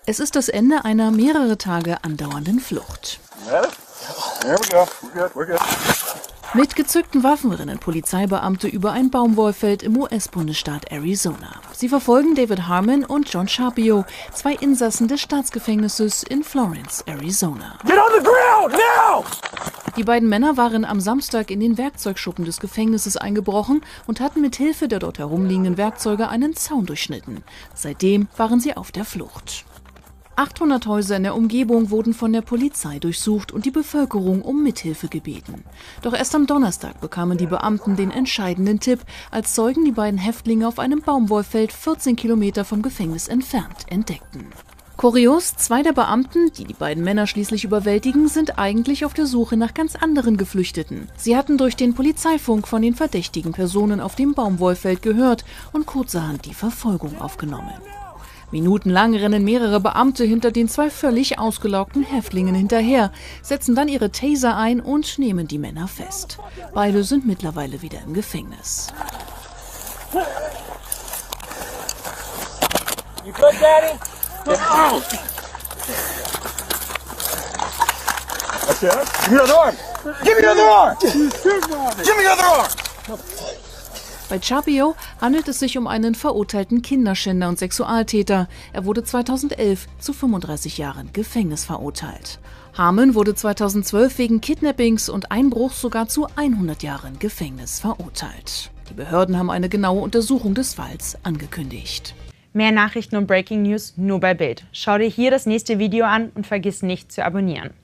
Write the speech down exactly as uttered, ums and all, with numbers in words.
Es ist das Ende einer mehrere Tage andauernden Flucht. Mit gezückten Waffen rennen Polizeibeamte über ein Baumwollfeld im U S-Bundesstaat Arizona. Sie verfolgen David Harmon und John Sharpio, zwei Insassen des Staatsgefängnisses in Florence, Arizona. Get on the ground, now! Die beiden Männer waren am Samstag in den Werkzeugschuppen des Gefängnisses eingebrochen und hatten mit Hilfe der dort herumliegenden Werkzeuge einen Zaun durchschnitten. Seitdem waren sie auf der Flucht. achthundert Häuser in der Umgebung wurden von der Polizei durchsucht und die Bevölkerung um Mithilfe gebeten. Doch erst am Donnerstag bekamen die Beamten den entscheidenden Tipp, als Zeugen die beiden Häftlinge auf einem Baumwollfeld vierzehn Kilometer vom Gefängnis entfernt entdeckten. Kurios, zwei der Beamten, die die beiden Männer schließlich überwältigen, sind eigentlich auf der Suche nach ganz anderen Geflüchteten. Sie hatten durch den Polizeifunk von den verdächtigen Personen auf dem Baumwollfeld gehört und kurzerhand die Verfolgung aufgenommen. Minutenlang rennen mehrere Beamte hinter den zwei völlig ausgelaugten Häftlingen hinterher, setzen dann ihre Taser ein und nehmen die Männer fest. Beide sind mittlerweile wieder im Gefängnis. You good, Daddy? Get out! Okay. Give me your other arm! Give me your other arm! Give me your other arm! Bei Sharpio handelt es sich um einen verurteilten Kinderschänder und Sexualtäter. Er wurde zweitausendelf zu fünfunddreißig Jahren Gefängnis verurteilt. Harmon wurde zweitausendzwölf wegen Kidnappings und Einbruchs sogar zu hundert Jahren Gefängnis verurteilt. Die Behörden haben eine genaue Untersuchung des Falls angekündigt. Mehr Nachrichten und Breaking News nur bei Bild. Schau dir hier das nächste Video an und vergiss nicht zu abonnieren.